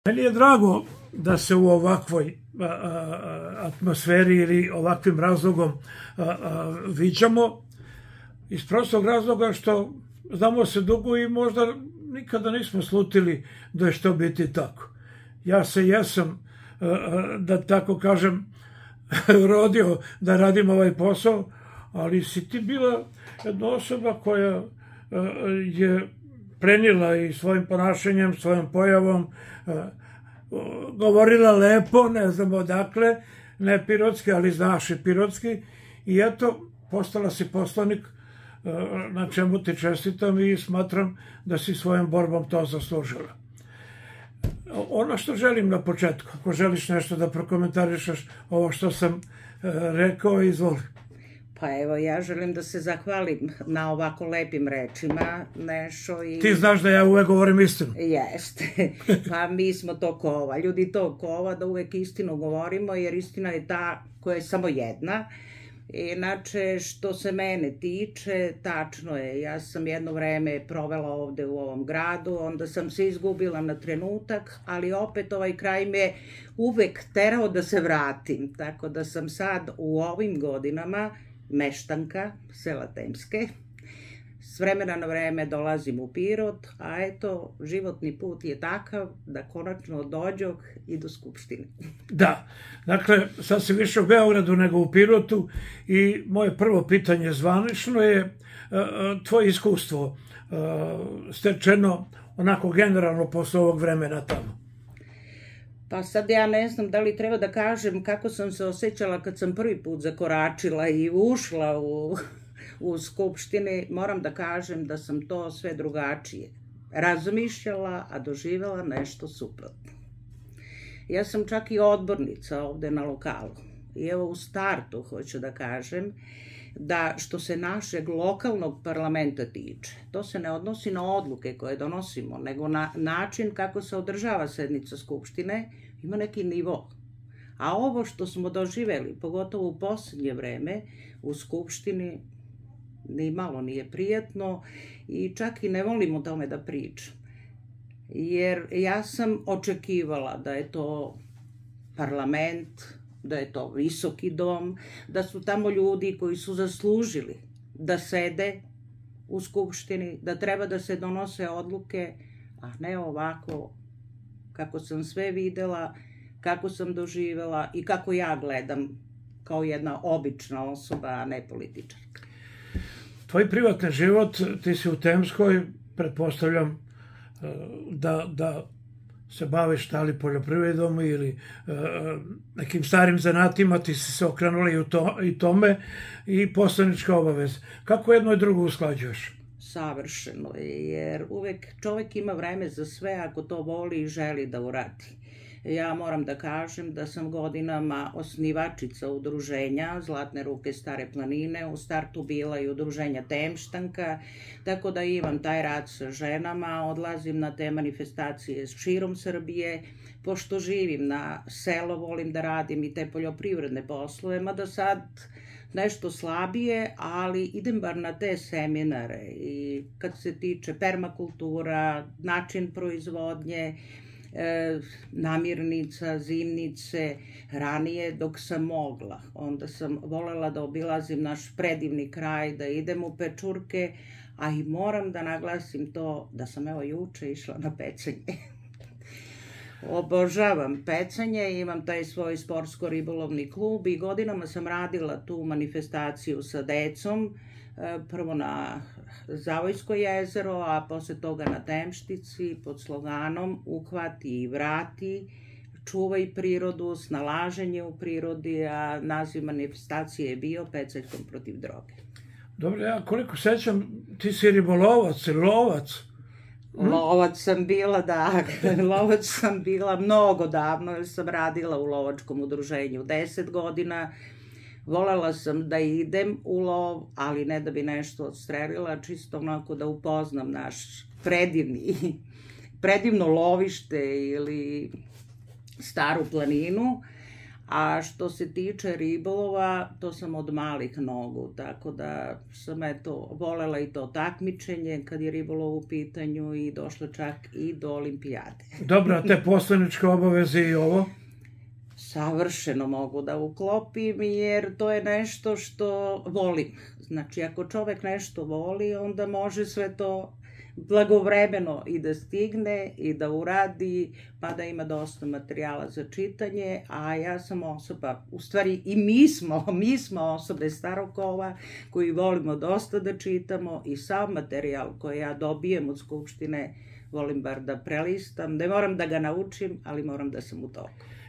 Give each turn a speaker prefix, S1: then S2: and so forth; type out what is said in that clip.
S1: Meni je drago da se u ovakvoj atmosferi ili ovakvim razlogom viđamo, iz prostog razloga što znamo se dugo i možda nikada nismo slutili da će to biti tako. Ja se jesam, da tako kažem, rodio da radim ovaj posao, ali si ti bila jedna osoba koja je prenijela i svojim ponašanjem, svojom pojavom, govorila lepo, ne znam odakle, ne pirotski, ali znaš i pirotski, i eto, postala si poslanik, na čemu ti čestitam i smatram da si svojom borbom to zaslužila. Ono što želim na početku, ako želiš nešto da prokomentarišaš ovo što sam rekao, izvoli.
S2: Pa evo, ja želim da se zahvalim na ovako lepim rečima, Nešo.
S1: Ti znaš da ja uvek govorim istinu.
S2: Jeste, pa mi smo to kova, ljudi to kova da uvek istinu govorimo, jer istina je ta koja je samo jedna. Inače, što se mene tiče, tačno je, ja sam jedno vreme provela ovde u ovom gradu, onda sam se izgubila na trenutak, ali opet ovaj kraj me uvek terao da se vratim, tako da sam sad u ovim godinama meštanka sela Temske. S vremena na vreme dolazim u Pirot, a eto, životni put je takav da konačno dođoh i do Skupštine.
S1: Da, dakle, sad si više u Beogradu nego u Pirotu i moje prvo pitanje zvanično je tvoje iskustvo stečeno onako generalno posle ovog vremena tamo.
S2: Pa sad ja ne znam da li treba da kažem kako sam se osjećala kad sam prvi put zakoračila i ušla u Skupštini. Moram da kažem da sam to sve drugačije razmišljala, a doživela nešto suprotno. Ja sam čak i odbornica ovde na lokalu. I evo u startu hoću da kažem da što se našeg lokalnog parlamenta tiče, to se ne odnosi na odluke koje donosimo, nego na način kako se održava sednica Skupštine, ima neki nivo. A ovo što smo doživeli, pogotovo u poslednje vreme, u Skupštini, ni malo nije prijatno i čak i ne volim o tome da pričam. Jer ja sam očekivala da je to parlament, da je to visoki dom, da su tamo ljudi koji su zaslužili da sede u Skupštini, da treba da se donose odluke, a ne ovako kako sam sve videla, kako sam doživela i kako ja gledam kao jedna obična osoba, a ne političarka.
S1: Tvoj privatni život, ti si u Temskoj, pretpostavljam da se baviš da li poljoprivredom ili nekim starim zanatima, ti si se okrenula i tome i poslanička obaveza. Kako jedno i drugo usklađuješ?
S2: Savršeno je, jer uvek čovek ima vreme za sve ako to voli i želi da uradi. Ja moram da kažem da sam godinama osnivačica udruženja Zlatne ruke Stare planine, u startu bila i udruženja Temštanka, tako da imam taj rad sa ženama, odlazim na te manifestacije širom Srbije, pošto živim na selo, volim da radim i te poljoprivredne poslove, mada sad nešto slabije, ali idem bar na te seminare i kad se tiče permakultura, način proizvodnje, namirnica, zimnice, ranije dok sam mogla. Onda sam volela da obilazim naš predivni kraj, da idem u Pečurke, a i moram da naglasim to da sam evo juče išla na pecanje. Obožavam pecanje, imam taj svoj sportsko-ribolovni klub i godinama sam radila tu manifestaciju sa decom, prvo na Zavojsko jezero, a posle toga na Temštici pod sloganom Uhvati i vrati, čuvaj prirodu, snalaženje u prirodi, a naziv manifestacije je bio Peceljkom protiv droge.
S1: Dobro, ja koliko sećam, ti si ribolovac ili lovac?
S2: Lovac sam bila, da, lovac sam bila mnogo davno, jer sam radila u lovačkom udruženju 10 godina. Volela sam da idem u lov, ali ne da bi nešto odstrelila, čisto onako da upoznam naš predivno lovište ili Staru planinu, A što se tiče ribolova, to sam od malih nogu, tako da sam volela i to takmičenje kad je ribolov u pitanju i došla čak i do olimpijade.
S1: Dobro, te poslaničke obaveze i ovo?
S2: Savršeno mogu da uklopim jer to je nešto što volim. Znači, ako čovek nešto voli, onda može sve to blagovremeno i da stigne i da uradi, pa da ima dosta materijala za čitanje, a ja sam osoba, u stvari i mi smo osobe starog kova koji volimo dosta da čitamo i sav materijal koji ja dobijem od Skupštine volim bar da prelistam, ne moram da ga naučim, ali moram da sam u toku.